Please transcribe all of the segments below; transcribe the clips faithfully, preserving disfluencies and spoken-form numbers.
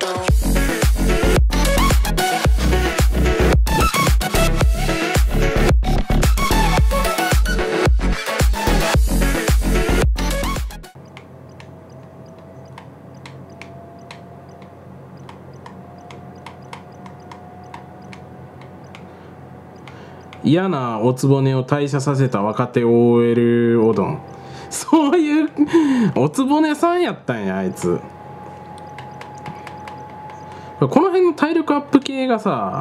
嫌なおつぼねを退社させた若手 オーエル おどん。そういうおつぼねさんやったんやあいつ。この辺の体力アップ系がさ、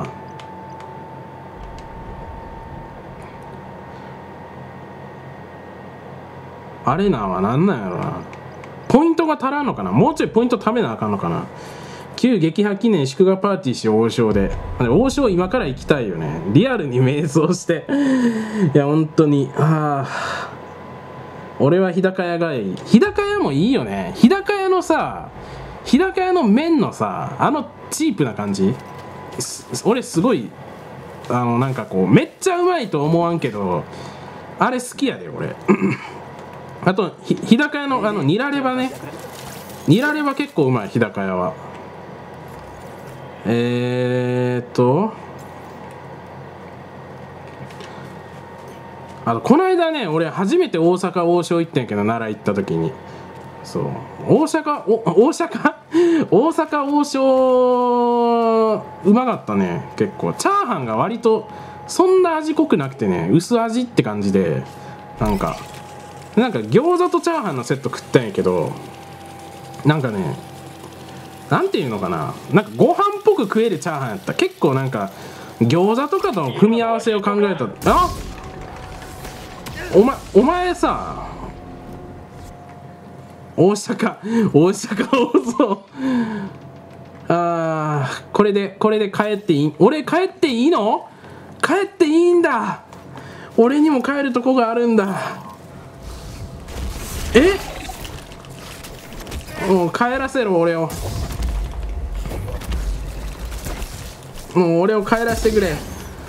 アレナはなんなんやろな。ポイントが足らんのかな。もうちょいポイント貯めなあかんのかな。旧撃破記念祝賀パーティーし王将で。王将今から行きたいよね。リアルに迷走していや本当に、ああ俺は日高屋がいい。日高屋もいいよね。日高屋のさ、日高屋の麺のさ、あのチープな感じ、俺すごい、あのなんかこうめっちゃうまいと思わんけど、あれ好きやで俺あと日高屋のあのニラレバね、ニラレバ結構うまい。日高屋はえーっとあのこの間ね、俺初めて大阪王将行ったんやけど、奈良行った時に、そう大阪お大阪大阪王将うまかったね。結構チャーハンが割とそんな味濃くなくてね、薄味って感じで、なんかなんか餃子とチャーハンのセット食ったんやけど、なんかね、なんていうのかな、なんかご飯っぽく食えるチャーハンやった。結構なんか餃子とかとの組み合わせを考えた。あお前お前さ、大阪大阪王将、あーこれでこれで帰っていい？俺帰っていいの？帰っていいんだ。俺にも帰るとこがあるんだ。え？もう帰らせろ俺を。もう俺を帰らせてくれ。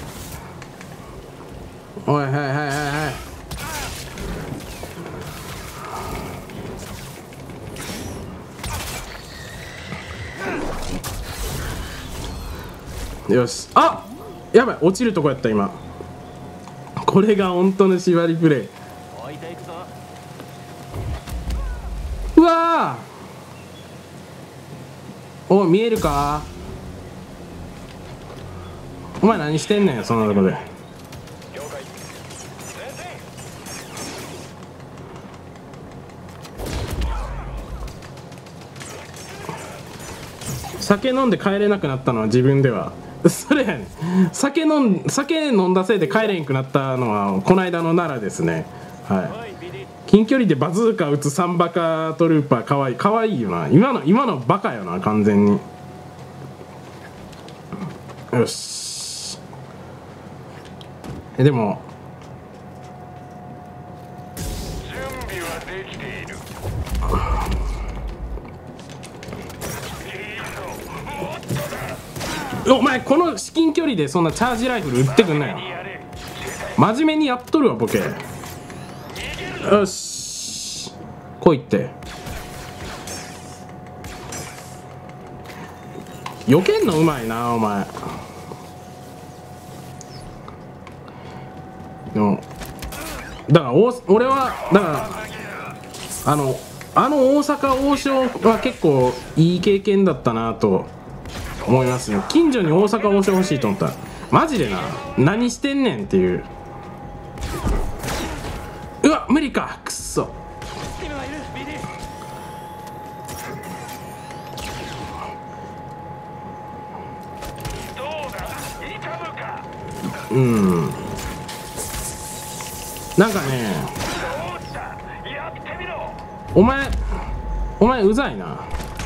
おいはいはいはいはい。よし、あやばい、落ちるとこやった今。これが本当の縛りプレイ。うわー、お見えるか。お前何してんねんそんなとこで。酒飲んで帰れなくなったのは自分ではそれやねん。酒飲ん酒飲んだせいで帰れんくなったのはこの間の奈良ですね。はい。近距離でバズーカ撃つサンバカトルーパー、かわいいかわいいよな。今の今のバカよな完全に。よし、えでもお前この至近距離でそんなチャージライフル撃ってくんなよ。真面目にやっとるわボケ。よし来いって。避けんのうまいなお前。でもだからお俺はだからあのあの大阪王将は結構いい経験だったなと思いますね。近所に大阪王将欲しいと思ったらマジでな、何してんねんっていう。うわ無理か、くっそ。うんなんかね、お前お前うざいな。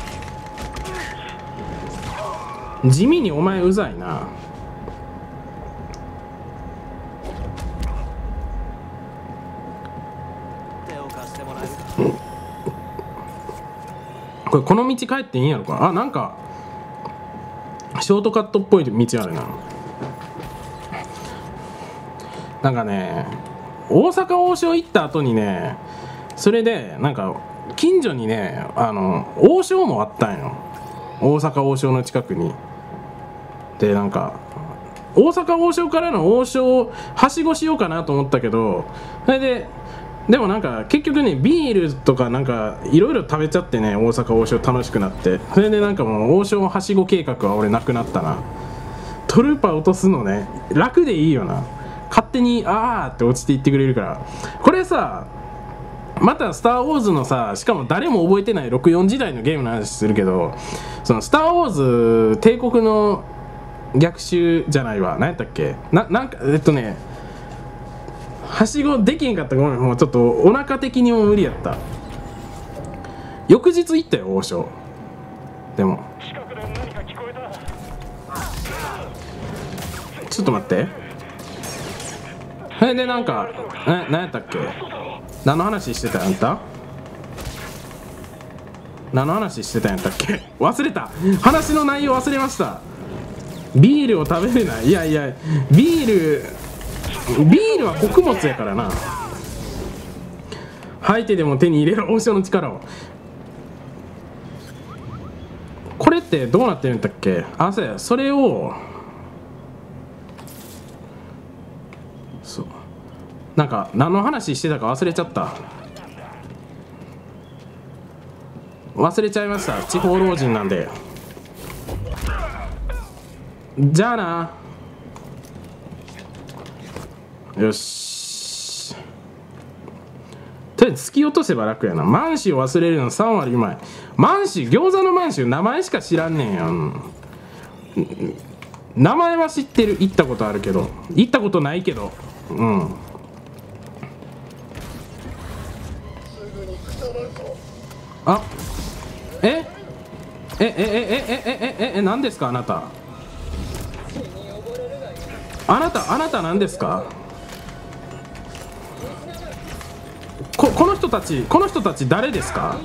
地味にお前うざいな。これこの道帰っていいんやろか。あなんかショートカットっぽい道あるな。なんかね大阪王将行った後にね、それでなんか近所にねあの王将もあったんよ。 大阪王将の近くに。でなんか大阪王将からの王将をはしごしようかなと思ったけど、それででもなんか結局ねビールとかなんかいろいろ食べちゃってね、大阪王将楽しくなって、それでなんかもう王将はしご計画は俺なくなったな。トルーパー落とすのね楽でいいよな。勝手にあーって落ちていってくれるから。これさまた「スター・ウォーズ」のさ、しかも誰も覚えてないろくじゅうよん時代のゲームの話するけど、その「スター・ウォーズ」帝国の逆襲じゃないわ、何やったっけな、なんかえっとねはしごできんかった。ごめん、もうちょっとお腹的にも無理やった。翌日行ったよ王将。でもちょっと待って、それでなんかえ何やったっけ、何の話してたんあんた、何の話してたんやったっけ忘れた、話の内容忘れました。ビールを食べれない、いやいやビールビールは穀物やからな。吐いてでも手に入れろ王将の力を。これってどうなってるんだっけ。あ、そうや、それをそうなんか何の話してたか忘れちゃった。忘れちゃいました。地方老人なんで。じゃあな。よし、とりあえず突き落とせば楽やな。満州を忘れるのさん割うまい。満州、餃子の満州名前しか知らんねんやん。名前は知ってる、行ったことあるけど、行ったことないけど、うん。あええええええええええ何ですかあなた、あなたあなた何ですか。ここの人たちこの人たち誰ですか。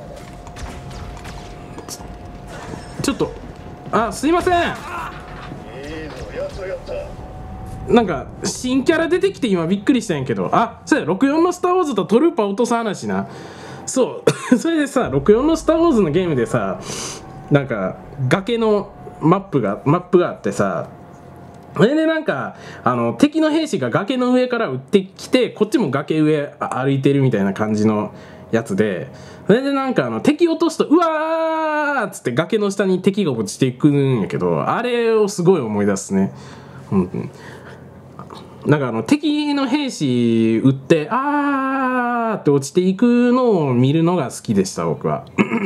ちょっとあすいません、なんか新キャラ出てきて今びっくりしたんやけど、あそうやろくじゅうよんの「スター・ウォーズ」とトルーパー落とす話な。そうそれでさろくじゅうよんの「スター・ウォーズ」のゲームでさ、なんか崖のマップがマップがあってさ、それでなんかあの敵の兵士が崖の上から撃ってきて、こっちも崖上歩いてるみたいな感じのやつで、それでなんかあの敵落とすとうわーっつって崖の下に敵が落ちていくんやけど、あれをすごい思い出すね。うん、なんかあの敵の兵士撃ってあーって落ちていくのを見るのが好きでした僕は。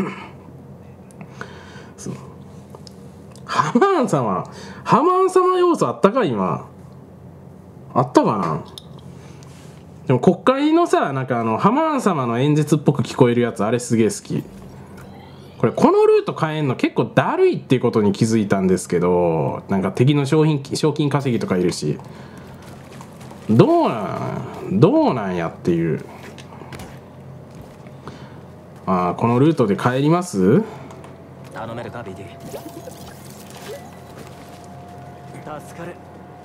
そうハマーン様ハマーン様要素あったか今あったかな。でも国会のさなんかあのハマーン様の演説っぽく聞こえるやつ、あれすげえ好き。これこのルート変えんの結構だるいっていうことに気づいたんですけど、なんか敵の賞品賞金稼ぎとかいるし、どうなんどうなんやっていう。ああこのルートで帰ります。 頼めるかビディ。助かる。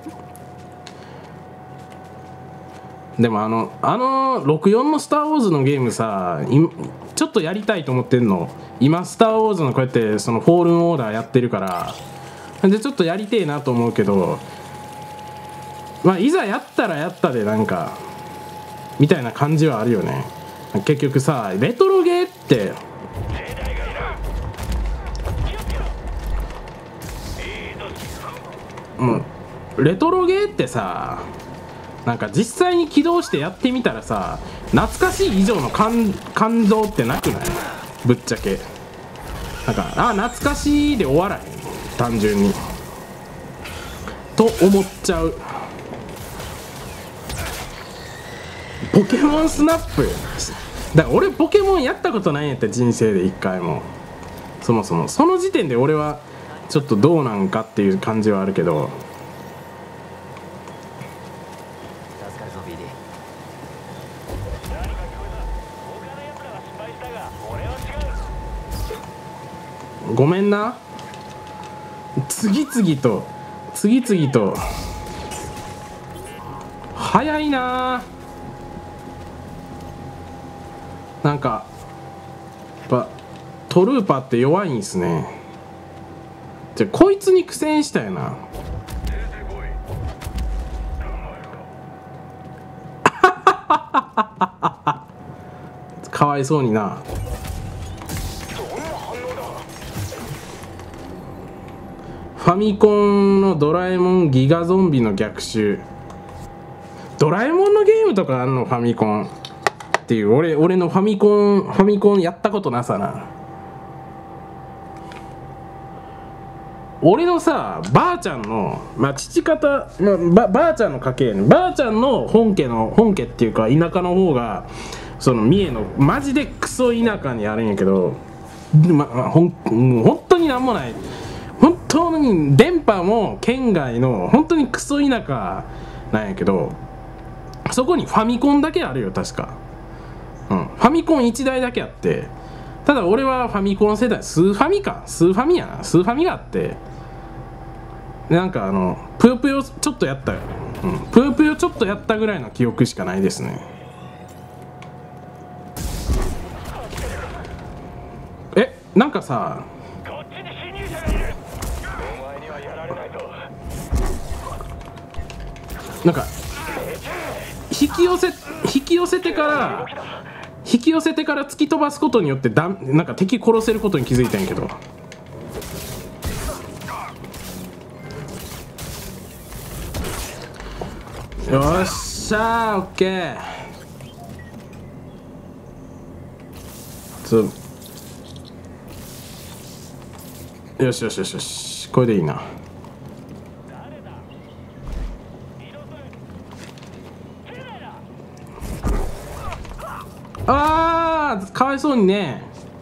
でもあのあのろくじゅうよんの「スター・ウォーズ」のゲームさ、ちょっとやりたいと思ってんの。今「スター・ウォーズ」のこうやってそのフォールンオーダーやってるから、でちょっとやりてえなと思うけど、まあいざやったらやったでなんかみたいな感じはあるよね。結局さレトロゲーってもうレトロゲーってさ、なんか実際に起動してやってみたらさ、懐かしい以上の感感動ってなくない？ぶっちゃけなんかあ懐かしいで終わらへん単純にと思っちゃう。ポケモンスナップだから俺ポケモンやったことないんやった人生で一回も。そもそもその時点で俺はちょっとどうなんかっていう感じはあるけど、 助かるぞビディ。 ごめんな。次々と次々と早いな。なんかやっぱトルーパーって弱いんすね。 じゃこいつに苦戦したよな。かわいそうにな。ファミコンのドラえもんギガゾンビの逆襲。ドラえもんのゲームとかあんのファミコンっていう。俺俺のファミコンファミコンやったことなさな。俺のさばあちゃんの、まあ、父方、まあ、ば, ばあちゃんの家系ね。ばあちゃんの本家の本家っていうか田舎の方がその三重のマジでクソ田舎にあるんやけど、まあ、ほんもう本当になんもない。本当に電波も県外の本当にクソ田舎なんやけど、そこにファミコンだけあるよ確か。うん、ファミコンいちだいだけあって、ただ俺はファミコン世代、スーファミかスーファミやなスーファミがあって、なんかあのぷよぷよちょっとやったよ、うん、ぷよぷよちょっとやったぐらいの記憶しかないですね。え、なんかさ、なんか引き寄せ引き寄せてから引き寄せてから突き飛ばすことによってだなんか敵殺せることに気づいたんやけど、よっしゃー、オッケー。つよしよしよしよし、これでいいな。あー、かわいそうにね。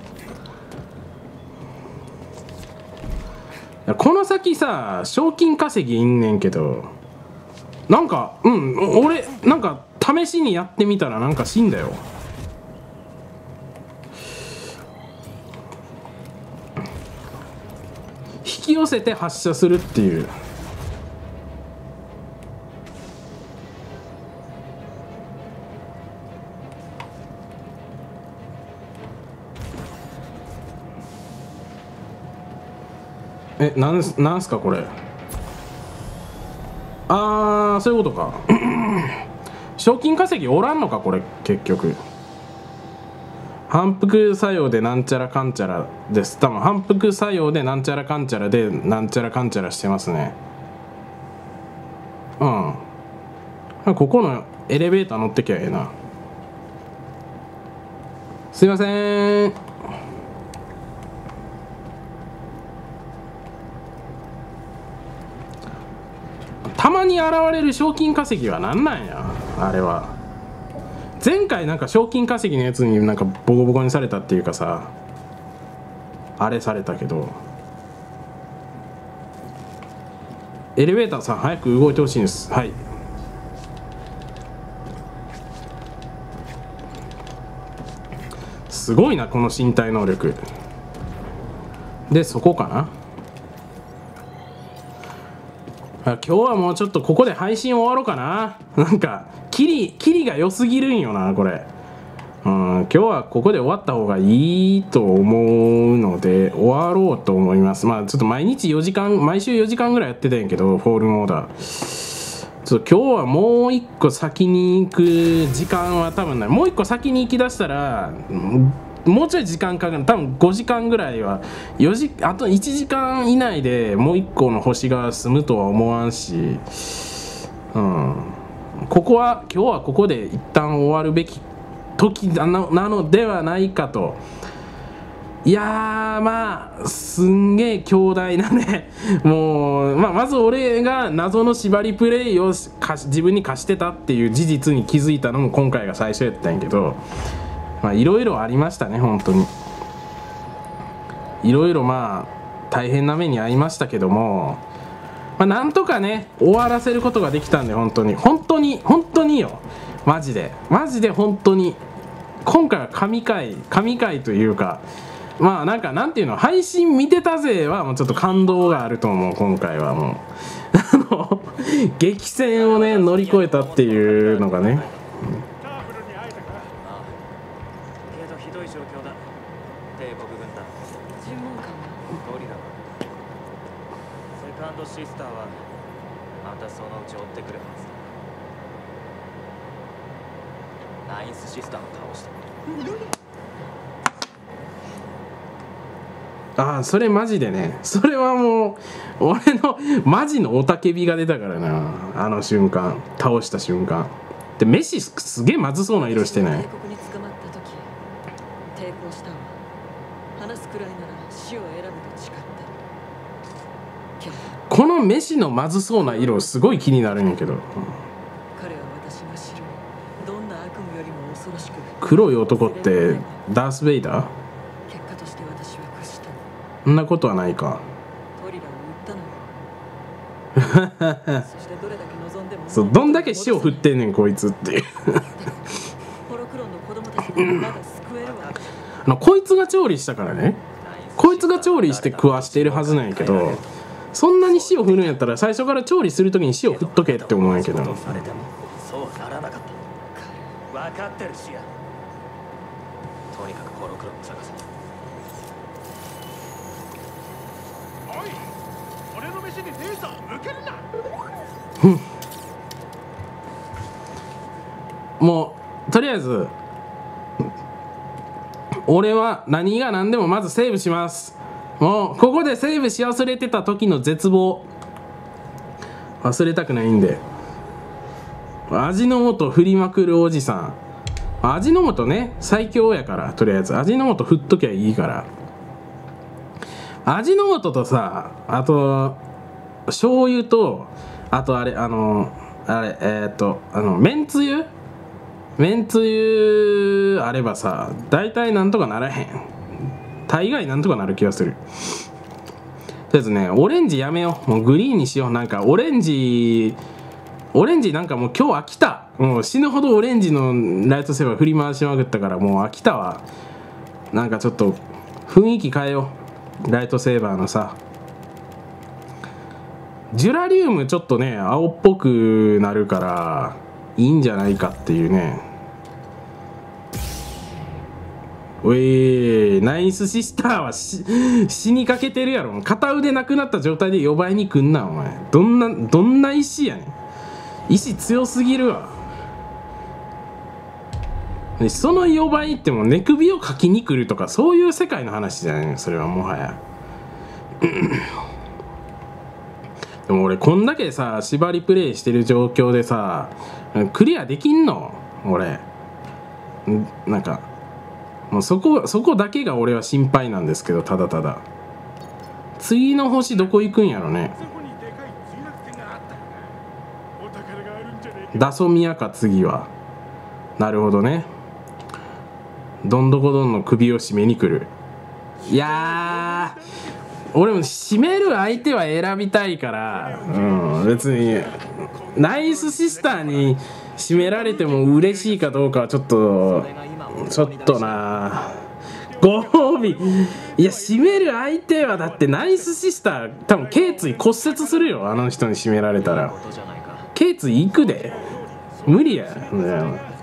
この先さ賞金稼ぎいんねんけど、なんかうん俺なんか試しにやってみたらなんか死んだよ。引き寄せて発射するっていう。え、なんす、なんすかこれ。あー、そういうことか。賞金稼ぎおらんのかこれ結局。反復作用でなんちゃらかんちゃらです。多分反復作用でなんちゃらかんちゃらでなんちゃらかんちゃらしてますね。うん、ここのエレベーター乗ってきゃええな。すいません。たまに現れる賞金稼ぎは何なんやあれは。前回なんか賞金稼ぎのやつになんかボコボコにされたっていうかさ、あれされたけど、エレベーターさん早く動いてほしいんです。はい、すごいなこの身体能力で。そこかな。今日はもうちょっとここで配信終わろうかな。なんかキリキリが良すぎるんよなこれ。うん、今日はここで終わった方がいいと思うので終わろうと思います。まあちょっと毎日よじかん毎週よじかんぐらいやってたんやけど、フォールモーダーちょっと今日はもう一個先に行く時間は多分ない。もう一個先に行きだしたらもうちょい時間かかる。多分ごじかんぐらいはよじあといちじかん以内でもう一個の星が済むとは思わんし、うん、ここは今日はここで一旦終わるべき時なの、なのではないかと。いやーまあすんげえ強大なねもう、まあ、まず俺が謎の縛りプレイを自分に課してたっていう事実に気づいたのも今回が最初やったんやけど、まあいろいろありましたね。本当にいろいろまあ大変な目に遭いましたけども、まあ、なんとかね終わらせることができたんで、本当に本当に本当によ、マジでマジで本当に今回は神回神回というか、まあなんかなんていうの、配信見てたぜはもうちょっと感動があると思う。今回はもうあの激戦をね乗り越えたっていうのがね、 ひどい状況だ。帝国軍だ。尋問官は通りだ。 セカンドシスターはまたそのうち追ってくるはずだ。ナインスシスターを倒した。 ああ、それマジでね、それはもう俺のマジの雄たけびが出たからな、あの瞬間、倒した瞬間で。飯すげえまずそうな色してない？ 帝国に捕まった時抵抗したわ。話すくらいなら死を選ぶと誓ったけど、 この飯のまずそうな色すごい気になるんやけど、 彼は私が知るどんな悪夢よりも恐ろしく、 黒い男ってダース・ベイダー？ 結果として私は屈した。 そんなことはないか。 トリラを売ったのよ。そしてどれだけ望んでもそう、どんだけ塩振ってんねんこいつっていうホロクロンの子供たちならまだ救えるわ。 あのこいつが調理したからね、こいつが調理して食わしてるはずなんやけど、そんなに塩振るんやったら最初から調理するときに塩振っとけって思うんやけど。 されてもそうならなかった。分かってるしや。とにかくホロクロンを探せ。 おい、俺の飯にレーザー向けるな。 もうとりあえず俺は何が何でもまずセーブします。もうここでセーブし忘れてた時の絶望忘れたくないんで。味の素振りまくるおじさん、味の素ね最強やから、とりあえず味の素振っときゃいいから。味の素とさ、あと醤油と、あとあれあのあれえー、っとあのめんつゆめんつゆあればさ、大体なんとかならへん。大概なんとかなる気がする。とりあえずね、オレンジやめよう。もうグリーンにしよう。なんかオレンジオレンジなんかもう今日飽きた。もう死ぬほどオレンジのライトセーバー振り回しまくったからもう飽きたわ。なんかちょっと雰囲気変えよう、ライトセーバーのさ。ジュラリウムちょっとね青っぽくなるからいいんじゃないかっていうね。おい、ナイスシスターはし死にかけてるやろ。片腕なくなった状態で呼ばれに来んなお前。どんなどんな石やねん。石強すぎるわ。その呼ばれっても寝首をかきに来るとかそういう世界の話じゃないのそれはもはやでも俺こんだけさ縛りプレイしてる状況でさクリアできんの俺。なんかもうそこそこだけが俺は心配なんですけど、ただただ次の星どこ行くんやろね。 そこにでかい墜落点があったよな。お宝があるんじゃねえか。 ダソミヤか次は。なるほどね。どんどこどんの首を絞めに来る。いやー俺も締める相手は選びたいから、うん、別にナイスシスターに締められても嬉しいかどうかはちょっとちょっとな。ご褒美いや締める相手はだってナイスシスター多分頸椎骨折するよ、あの人に締められたら。頸椎いくで無理や。